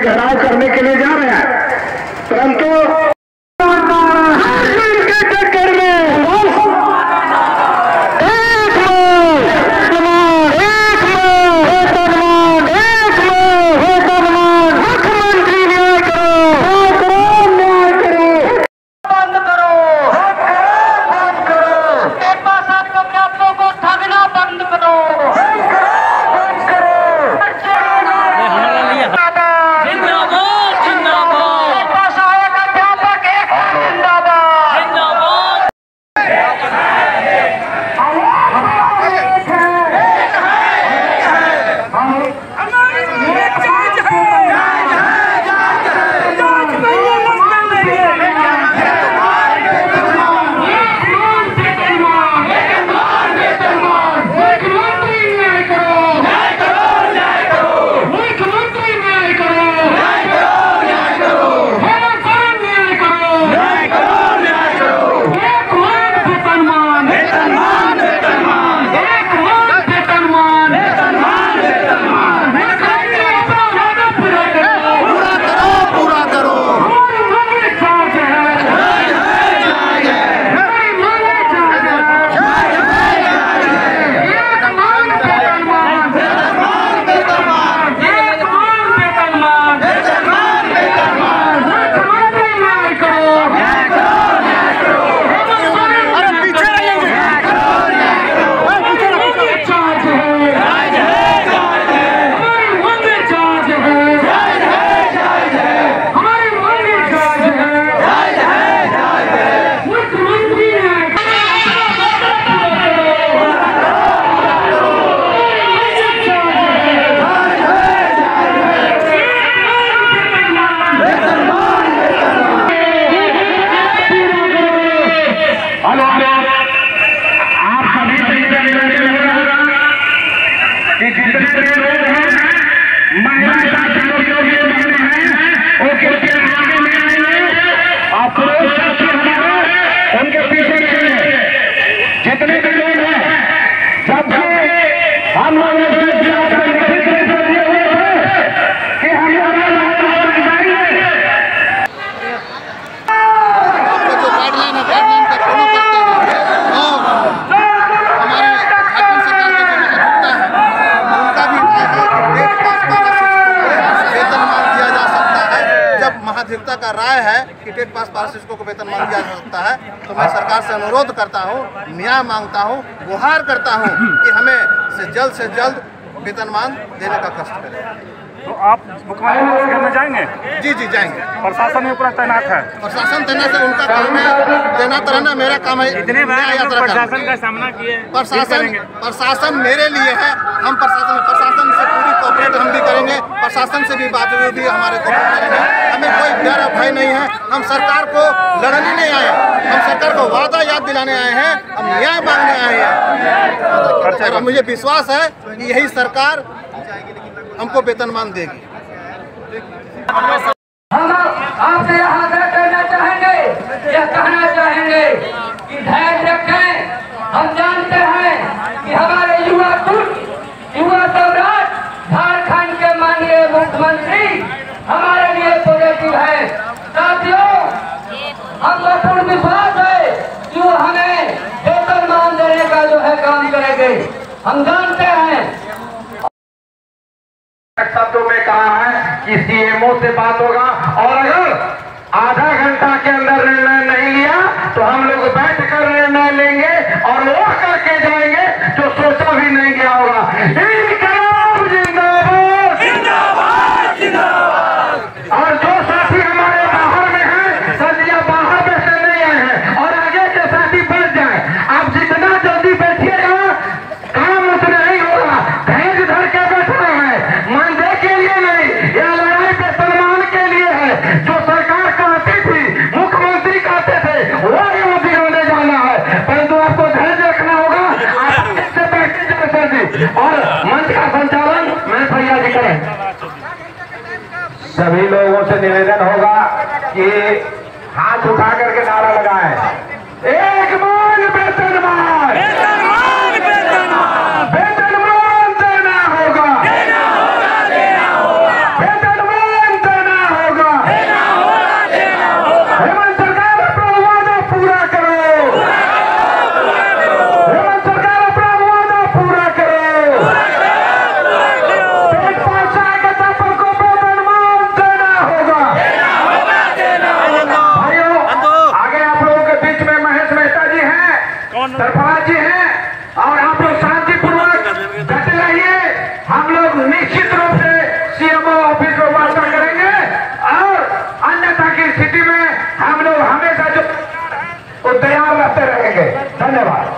घेराव करने के लिए जा रहे हैं, परंतु महाधिवक्ता का राय है कि टेट पास पारिशिष्टों को वेतनमान दिया जा सकता है, तो मैं सरकार से अनुरोध करता हूँ, न्याय मांगता हूँ, गुहार करता हूँ कि हमें से जल्द वेतनमान देने का कष्ट करें। तो आप मुख्यमंत्री के घर में जाएंगे? जी जी जाएंगे। प्रशासन में पूरा तैनात है? प्रशासन तैनात है, उनका काम है, तैनात रहना मेरा काम है। इतने बार प्रशासन का सामना किए, प्रशासन मेरे लिए है, हम प्रशासन से पूरी कोऑपरेट हम भी करेंगे, प्रशासन से भी बात भी हमारे कोऑपरेट करेंगे। हमें कोई डर भय नहीं है, हम सरकार को लड़ने नहीं आए, हम सरकार को वादा याद दिलाने आए हैं, हम न्याय मांगने आए हैं। और मुझे विश्वास है कि यही सरकार हमको वेतनमान देगी। हम आपसे यहाँ कहना चाहेंगे, यह कहना चाहेंगे कि धैर्य रखें। हम जानते हैं कि हमारे युवा सम्राट झारखंड के माननीय मुख्यमंत्री हमारे लिए पॉजिटिव है। साथियों, हमको पूर्ण विश्वास है कि वो हमें वेतनमान देने का जो है काम करेंगे। हम जानते हैं, शब्दों में कहा है कि सीएमओ से बात होगा और अगर आधा घंटा के अंदर निर्णय नहीं लिया तो हम लोग बैठ कर निर्णय लेंगे और वो करके जाएंगे जो सोचा भी नहीं गया होगा। इनकलाब जिंदाबाद, जिंदाबाद, जिंदाबाद। और जो साथी हमारे बाहर में हैं, सदिया बाहर में से नहीं आए हैं और आगे के साथी बढ़ जाए। आप जितना जल्दी बैठिएगा काम उतना ही होगा। धैर्य धर के बैठना है, मंदे के लिए नहीं, यह लड़ाई वेतनमान के लिए है। जो सरकार कहती थी, मुख्यमंत्री कहते थे, वो मोदी होने जाना है, परंतु आपको धैर्य रखना होगा। आप इससे बैठे जैसे जी और मंच का संचालन मैं भैया जी करें। सभी लोगों से निवेदन होगा कि हाथ उठा करके नारा लगाएं, एक मान वेतनमान, वेतनमान, वेतनमान, वेतनमान देना होगा, देना होगा, देना होगा, वेतनमान देना धन्यवाद।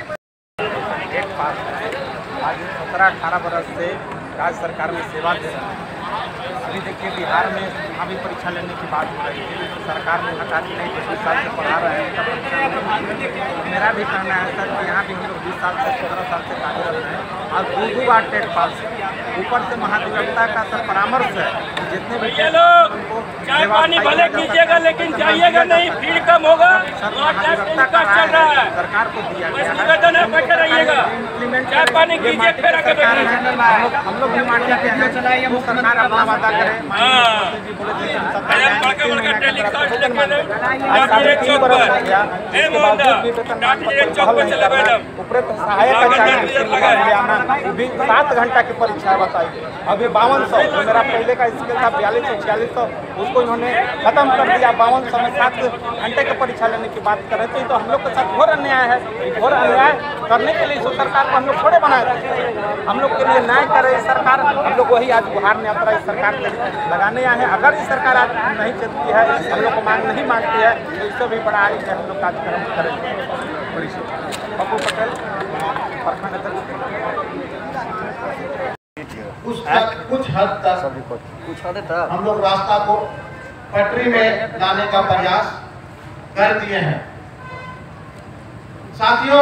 आज 17-18 बरस से राज्य सरकार में सेवा दे रहा है। अभी देखिए बिहार में वहाँ भी परीक्षा लेने की बात हो रही है, तो सरकार ने कहा कि नहीं 20 साल से पढ़ा रहे हैं तब परीक्षा। मेरा भी कहना है सर कि यहाँ भी हम लोग 20 साल से 17 साल से कार्यरत हैं और 2 बार टेट पास है। ऊपर से महाधिवक्ता का सर परामर्श है, जितने भी चाय पानी भले कीजिएगा लेकिन जाइएगा नहीं, भीड़ कम होगा। महाधिवक्ता का सरकार को दिया गया है, बैठे रहिएगा, चाय पानी कीजिए फिर आगे बैठिए। हम लोग भी मानते हैं वो सरकार अपना वादा करे। भी 7 घंटा की परीक्षा बताई, अभी 5200 मेरा पहले का स्केल था 4200-4600, उसको इन्होंने खत्म कर दिया। 5200 में 7 घंटे की परीक्षा लेने की बात कर रहे थे, तो हम लोग के साथ घोर अन्याय है। घोर अन्याय करने के लिए सरकार को हम लोग थोड़े बनाए थे, हम लोग के लिए न्याय करे सरकार। हम लोग वही आज गुहार यात्रा इस सरकार के लगाने आए हैं। अगर इस सरकार आज नहीं चलती है, हम लोग को मांग नहीं मांगती है, तो इससे भी बड़ा आज हम लोग कार्यक्रम करेंगे। पप्पू पटेल कुछ हद तक हम लोग रास्ता को पटरी में लाने का प्रयास कर दिए हैं। साथियों,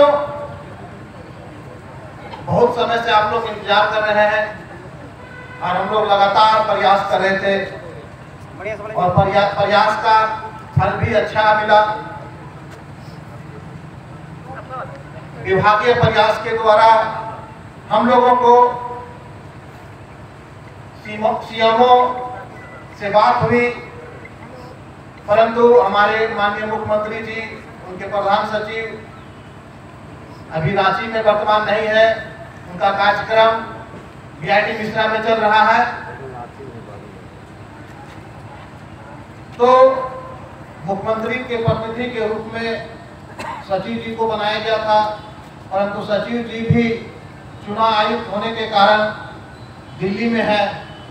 बहुत समय से आप लोग इंतजार कर रहे हैं और हम लोग लगातार प्रयास कर रहे थे और प्रयास का फल भी अच्छा मिला। विभागीय प्रयास के द्वारा हम लोगों को सीएमओ से बात हुई, परंतु हमारे माननीय मुख्यमंत्री जी, उनके प्रधान सचिव अभी रांची में वर्तमान नहीं है, उनका कार्यक्रम बीआईटी मिश्रा में चल रहा है। तो मुख्यमंत्री के प्रतिनिधि के रूप में सचिव जी को बनाया गया था, परंतु सचिव जी भी चुनाव आयुक्त होने के कारण दिल्ली में है।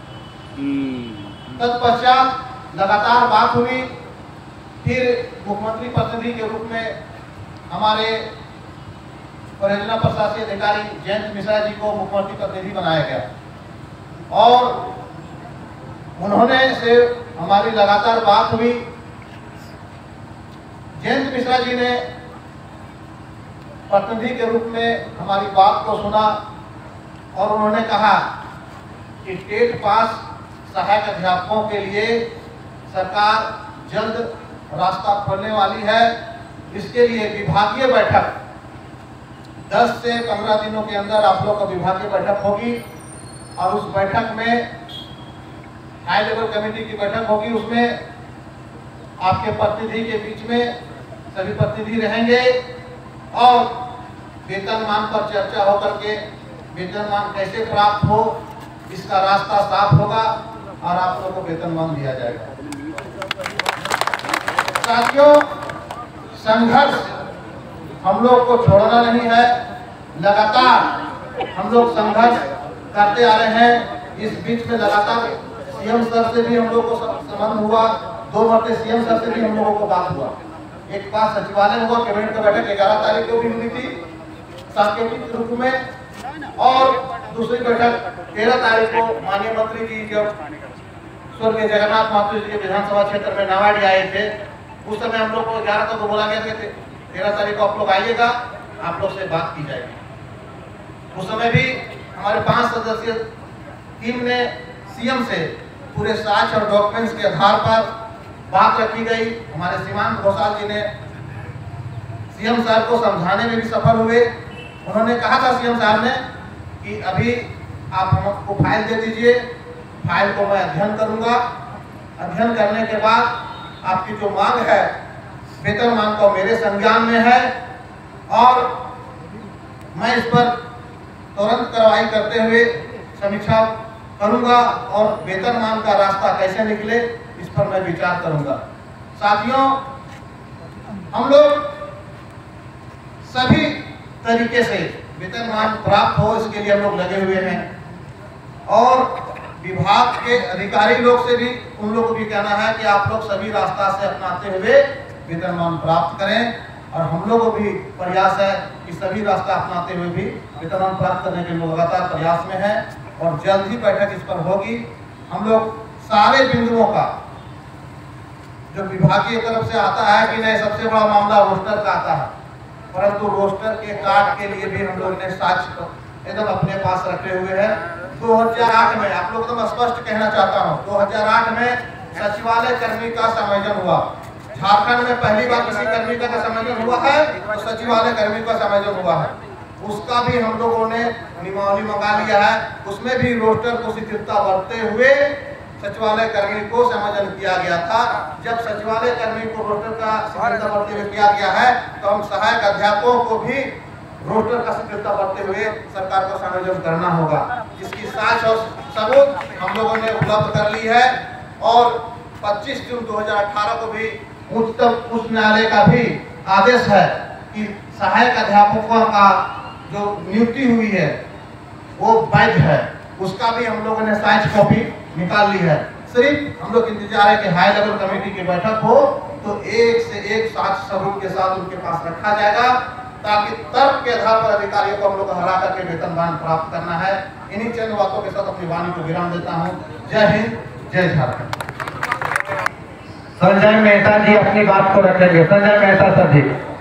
तत्पश्चात लगातार बात हुई, फिर मुख्यमंत्री प्रतिनिधि के रूप में हमारे परियोजना प्रशासकीय अधिकारी जयंत मिश्रा जी को मुख्यमंत्री प्रतिनिधि बनाया गया और उन्होंने से हमारी लगातार बात हुई। जयंत मिश्रा जी ने प्रतिनिधि के रूप में हमारी बात को सुना और उन्होंने कहा कि टेट पास सहायक अध्यापकों के लिए सरकार जल्द रास्ता खोलने वाली है। इसके लिए विभागीय बैठक 10 से 15 दिनों के अंदर आप लोग का विभागीय बैठक होगी और उस बैठक में हाई लेवल कमेटी की बैठक होगी। उसमें आपके प्रतिनिधि के बीच में सभी प्रतिनिधि रहेंगे और वेतनमान पर चर्चा होकर के वेतनमान कैसे प्राप्त हो इसका रास्ता साफ होगा और आप लोगों को वेतनमान दिया जाएगा। साथियों, संघर्ष हम लोग को छोड़ना नहीं है, लगातार हम लोग संघर्ष करते आ रहे हैं। इस बीच में लगातार सीएम सर से भी हम लोग को संबंध हुआ, 2 मरते सीएम सर से भी हम लोगों को बात हुआ। एक बात सचिवालय में हुआ, कैबिनेट का बैठक 11 तारीख को भी हुई थी सांकेतिक रूप में, और दूसरी बैठक 13 तारीख को माननीय मंत्री जी जब स्वर्गीय जगन्नाथ महतो जी के विधानसभा क्षेत्र में नवाड़ी आए थे, उस समय हम लोग को 11 को बोला गया था 13 तारीख को आप लोग आइएगा, आप लोग से बात की जाएगी। उस समय भी हमारे 5 सदस्यीय टीम ने सीएम से पूरे साक्ष्य और डॉक्यूमेंट्स के आधार पर बात रखी गई। हमारे सीमांत घोषाल जी ने सीएम साहब को समझाने में भी सफल हुए। उन्होंने कहा था सीएम साहब ने कि अभी आप हमको फाइल दे दीजिए, फाइल को मैं अध्ययन करूंगा, अध्ययन करने के बाद आपकी जो मांग है वेतनमान को मेरे संज्ञान में है और मैं इस पर तुरंत कार्रवाई करते हुए समीक्षा करूंगा और वेतनमान का रास्ता कैसे निकले इस पर मैं विचार करूंगा। साथियों, हम लोग सभी तरीके से वेतनमान प्राप्त हो इसके लिए हम लोग लगे हुए हैं और विभाग के अधिकारी लोग से भी उन लोग को भी कहना है कि आप लोग सभी रास्ता से अपनाते हुए वेतनमान प्राप्त करें और हम लोगों को भी प्रयास है कि सभी रास्ता अपनाते हुए भी वेतनमान प्राप्त करने के लिए लगातार प्रयास में है और जल्द ही बैठक इस पर होगी। हम लोग सारे बिंदुओं का जो विभागीय तरफ से आता है कि नहीं, सबसे बड़ा मामला रोस्टर का आता है, परंतु रोस्टर के कार्ड के लिए भी हम लोग ने साक्ष्य एकदम अपने पास रखे हुए हैं। 2008 में आप लोग एकदम स्पष्ट कहना चाहता हूँ, 2008 में सचिवालय कर्मी का समायोजन हुआ। झारखंड में पहली बार किसी कर्मी का समायोजन हुआ है तो सचिवालय कर्मी का समायोजन हुआ है। उसका भी हम लोगों ने नियमावली मंगा लिया है। उसमें भी रोस्टर को शिथिलता बरतते हुए सचिवालय कर्मी को समायोजन किया गया था। जब सचिवालय कर्मी को रोस्टर का शिथिलता बरतते हुए किया गया है तो हम सहायक अध्यापकों को भी रोस्टर का शिथिलता बरतते हुए सरकार को समायोजन करना होगा, जिसकी साक्ष्य और सबूत हम लोगों ने उपलब्ध कर ली है। और 25 जून 2018 को भी उच्चतम उच्च न्यायालय का भी आदेश है कि सहायक अध्यापकों का जो नियुक्ति हुई है वो वैध है। उसका भी हम लोगों ने साइज कॉपी निकाल ली है। सिर्फ हम लोग इंतजार है कि हाई लेवल कमेटी की बैठक हो तो एक से एक साक्ष्य सबूत के साथ उनके पास रखा जाएगा, ताकि तर्क के आधार पर अधिकारियों को हम लोग हरा करके वेतनमान प्राप्त करना है। इन्हीं चंद बातों के साथ अपनी वाणी को विराम देता हूँ। जय हिंद, जय झारखंड। संजय मेहता जी अपनी बात को रखेंगे। संजय मेहता सर जी।